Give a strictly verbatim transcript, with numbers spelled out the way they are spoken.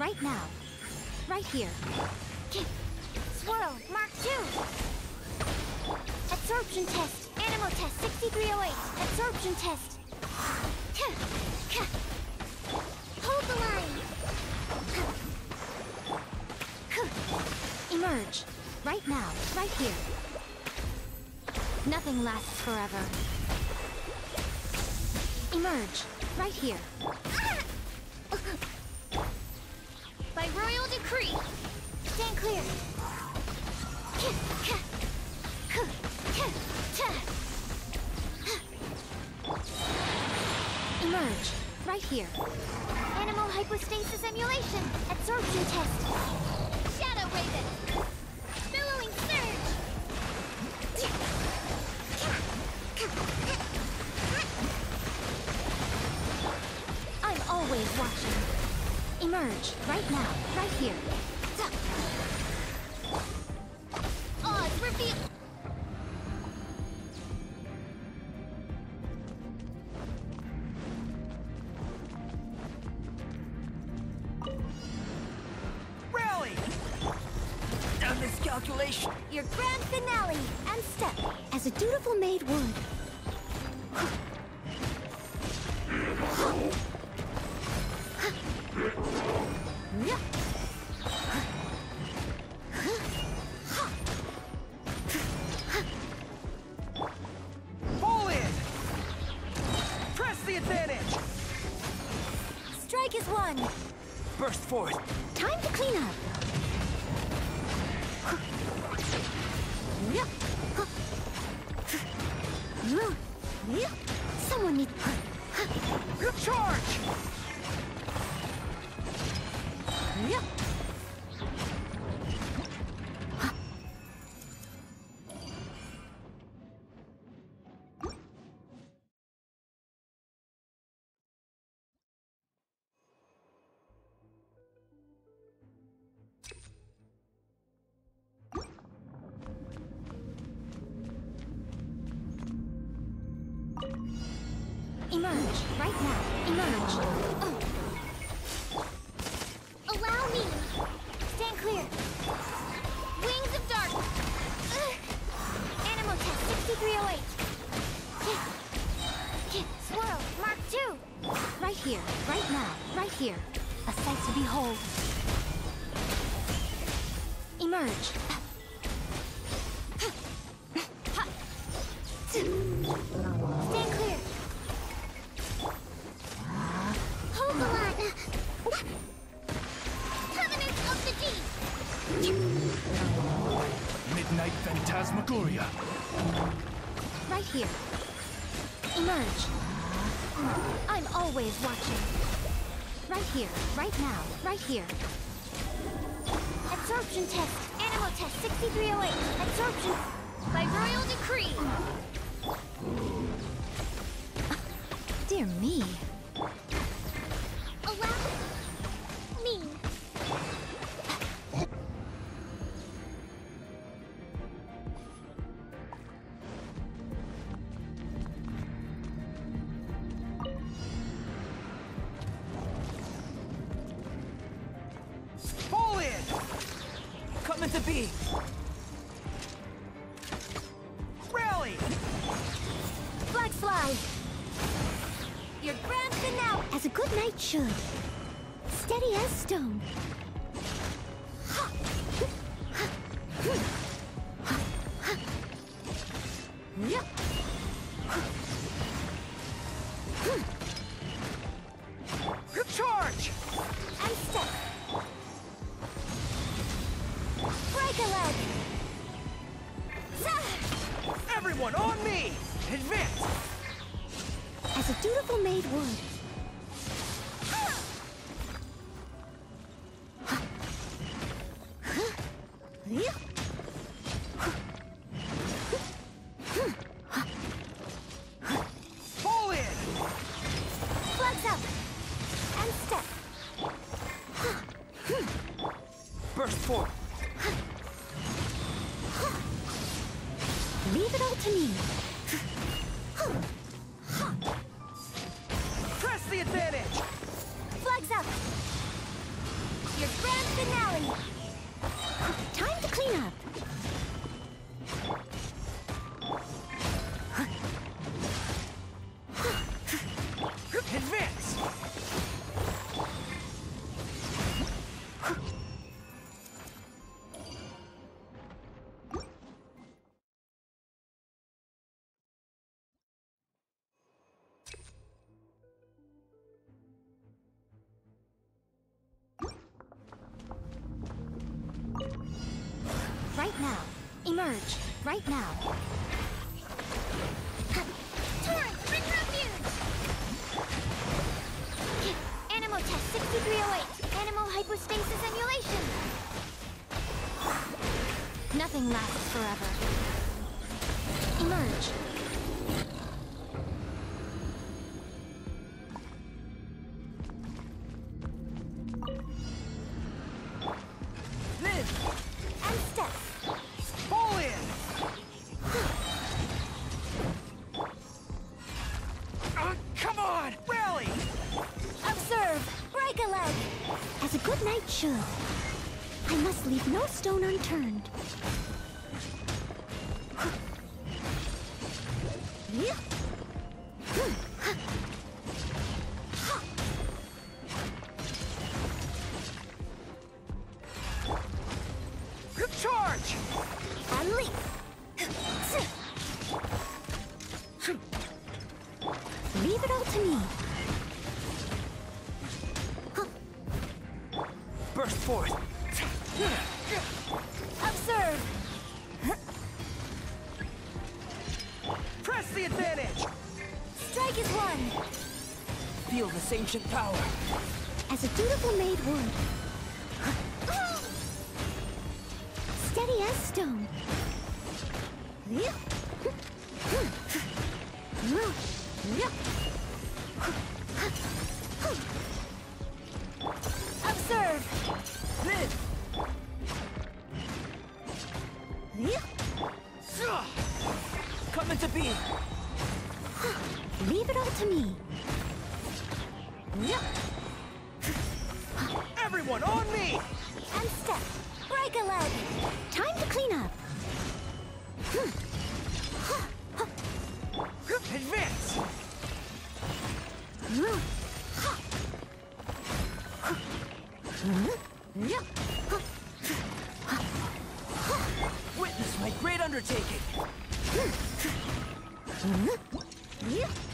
right now. Right here. Swirl, Mark two. Absorption test. Animal test sixty-three oh eight. Absorption test. Hold the line. Emerge. Right now. Right here. Nothing lasts forever. Emerge. Right here. By royal decree. Stand clear. Emerge. Right here. Animal hypostasis emulation. Absorption test. Shadow Raven. Billowing surge. I'm always watching. Emerge. Right now. Right here. Odds reveal. Rally! Done this calculation. Your grand finale and step. As a dutiful maid would. Pull in! Press the advantage! Strike is one. Burst forth. Time to clean up. Someone needs... Good charge! Emerge. Right now. Emerge. Oh. Allow me. Stand clear. Wings of dark. Ugh. Animal test sixty-three oh eight. Swirl, Mark two. Right here. Right now. Right here. A sight to behold. Emerge. Stand clear. Hold the line. Covenant of the Deep. Midnight Phantasmagoria. Right here. Emerge. I'm always watching. Right here. Right now. Right here. Absorption test. Animal test sixty-three oh eight. Absorption. By royal decree. Dear me. Allow me. Pull in! Coming to be! Rally! Flag fly. Your grand finale. As a good knight should. Steady as stone. Good charge! And step. Break a leg. Zah! Everyone on me! Advance! As a dutiful maid would. Pull in! Flags up. And step. Burst forth! Leave it all to me. Press the advantage! Flags up. Your grand finale! Time to clean up. Advance! Right now. Emerge. Right now. Torrent, bring refuge! Animal test sixty-three oh eight. Animal hypostasis emulation. Nothing lasts forever. Emerge. Live! And step. Fall in! Uh, come on! Rally! Observe. Break a leg. As a good knight should. I must leave no stone unturned. Charge! And leap. Leave it all to me. Burst forth! Observe. Press the advantage! Strike is won. Feel this ancient power. As a dutiful maid would. Steady as stone. Observe. Live! Come into being! Leave it all to me. Everyone on me! And step. Break a leg. Time to clean up. Advance! Witness my great undertaking!